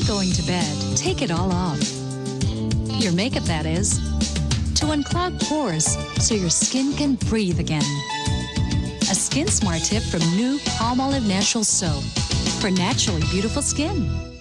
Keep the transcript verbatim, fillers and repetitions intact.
going to bed, take it all off. Your makeup, that is. To unclog pores so your skin can breathe again. A Skin Smart tip from new Palmolive Naturals soap for naturally beautiful skin.